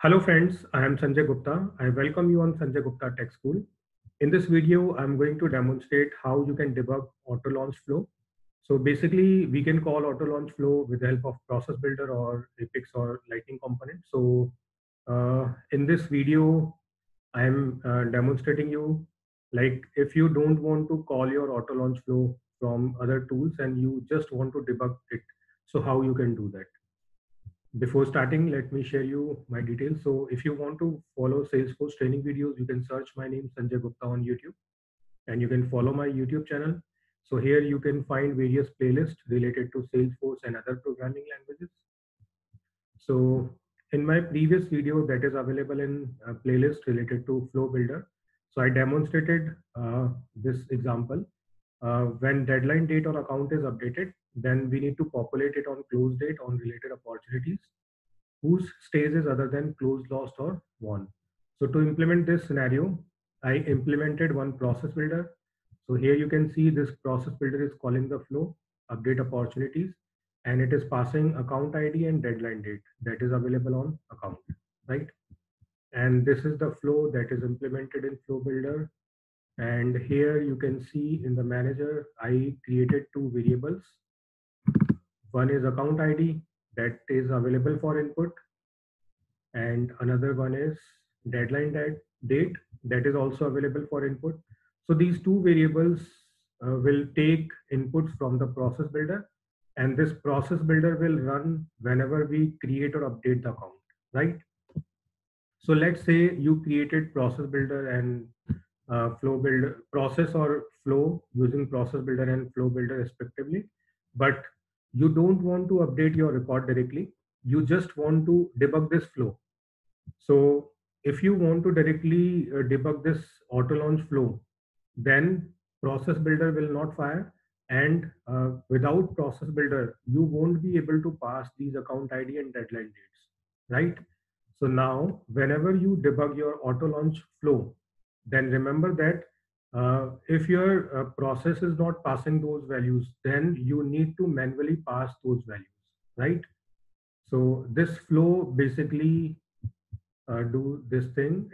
Hello friends, I am Sanjay Gupta. I welcome you on Sanjay Gupta Tech School. In this video, I'm going to demonstrate how you can debug auto launch flow. So basically, we can call auto launch flow with the help of process builder or Apex or Lightning component. So in this video, I am demonstrating you like if you don't want to call your auto launch flow from other tools and you just want to debug it. So how you can do that. Before starting, let me share you my details. So if you want to follow Salesforce training videos, you can search my name Sanjay Gupta on YouTube and you can follow my YouTube channel. So here you can find various playlists related to Salesforce and other programming languages. So in my previous video that is available in a playlist related to Flow Builder. So I demonstrated this example. When deadline date on account is updated, then we need to populate it on close date on related opportunities whose stage is other than closed, lost, or won. So to implement this scenario, I implemented one process builder. So here you can see this process builder is calling the flow, update opportunities, and it is passing account ID and deadline date that is available on account, right? And this is the flow that is implemented in flow builder. And here you can see in the manager, I created two variables. One is account ID that is available for input and another one is deadline date that is also available for input. So these two variables will take inputs from the process builder, and this process builder will run whenever we create or update the account, right? So let's say you created process builder and flow builder process or flow using process builder and flow builder respectively, but you don't want to update your record directly. You just want to debug this flow. So if you want to directly debug this auto launch flow, then process builder will not fire. And without process builder, you won't be able to pass these account ID and deadline dates, right? So now, whenever you debug your auto launch flow, then remember that if your process is not passing those values, then you need to manually pass those values, right? So this flow basically do this thing.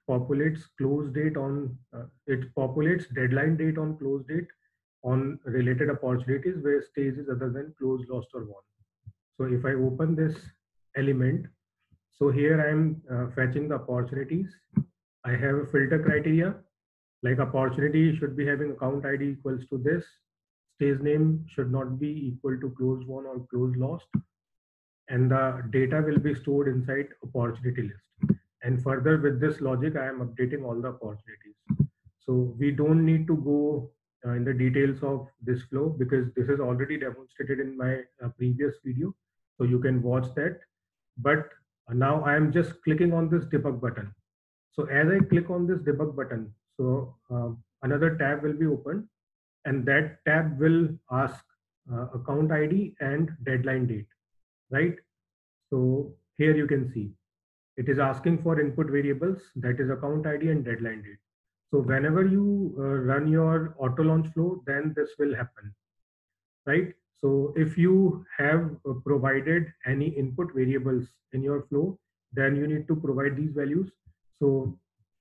It populates deadline date on close date on related opportunities where stage is other than close, lost, or won. So if I open this element, so here I am fetching the opportunities. I have a filter criteria like opportunity should be having account ID equals to this. Stage name should not be equal to close won or close lost, and the data will be stored inside opportunity list. And further with this logic, I am updating all the opportunities. So we don't need to go in the details of this flow because this is already demonstrated in my previous video. So you can watch that. But now I am just clicking on this debug button. So as I click on this debug button, so another tab will be opened and that tab will ask account ID and deadline date, right? So here you can see it is asking for input variables that is account ID and deadline date. So whenever you run your auto launch flow, then this will happen, right? So if you have provided any input variables in your flow, then you need to provide these values. So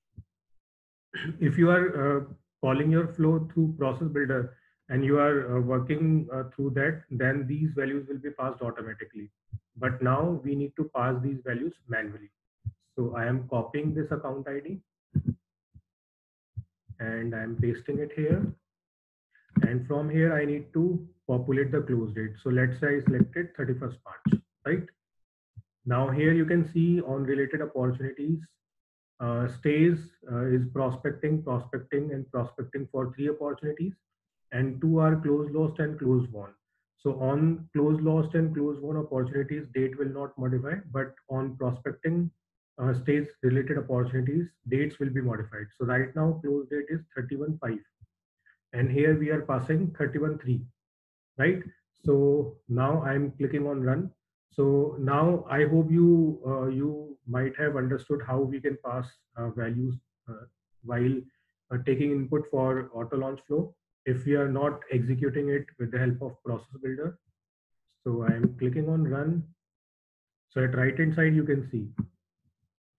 if you are calling your flow through process builder and you are working through that, then these values will be passed automatically. But now we need to pass these values manually. So I am copying this account ID and I'm pasting it here. And from here, I need to populate the close date. So let's say I selected 31st March, right? Now here you can see on related opportunities, stays is prospecting, and prospecting for three opportunities, and two are close lost and close won. So on close lost and close won opportunities, date will not modify, but on prospecting stays related opportunities, dates will be modified. So right now, close date is 31/5, and here we are passing 31/3, right? So now I'm clicking on run. So now I hope you might have understood how we can pass values while taking input for auto launch flow if we are not executing it with the help of process builder. So I'm clicking on run. So at right hand side you can see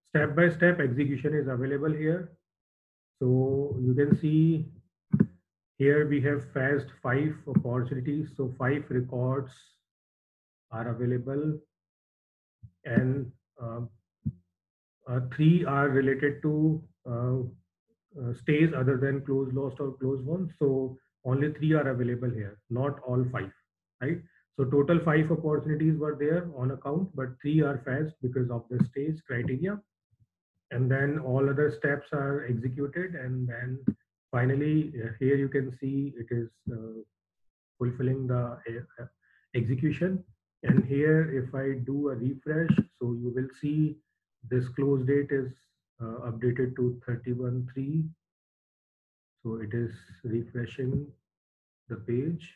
Step-by-step execution is available here. So you can see here we have fetched 5 opportunities. So 5 records are available, and um, 3 are related to stays other than close lost or close won. So only 3 are available here, not all 5, right? So total 5 opportunities were there on account, but 3 are fetched because of the stays criteria. And then all other steps are executed. And then finally, here you can see it is fulfilling the execution. And here, if I do a refresh, so you will see this close date is updated to 31/3. So it is refreshing the page.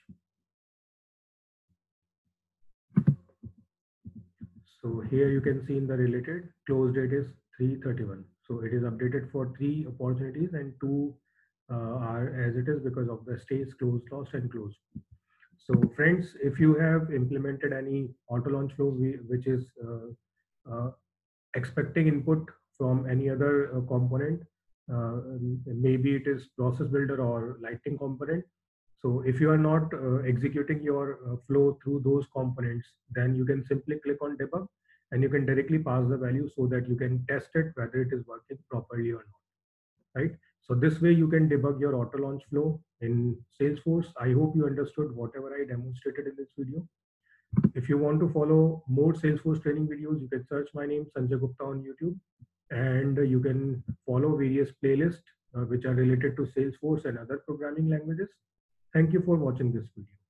So here you can see in the related close date is 3/31. So it is updated for 3 opportunities, and 2 are as it is because of the stays closed, lost, and closed. So friends, if you have implemented any auto launch flow which is expecting input from any other component, maybe it is process builder or lighting component. So if you are not executing your flow through those components, then you can simply click on debug, and you can directly pass the value so that you can test it whether it is working properly or not, right? So this way you can debug your auto launch flow in Salesforce. I hope you understood whatever I demonstrated in this video. If you want to follow more Salesforce training videos, you can search my name Sanjay Gupta on YouTube, and you can follow various playlists which are related to Salesforce and other programming languages. Thank you for watching this video.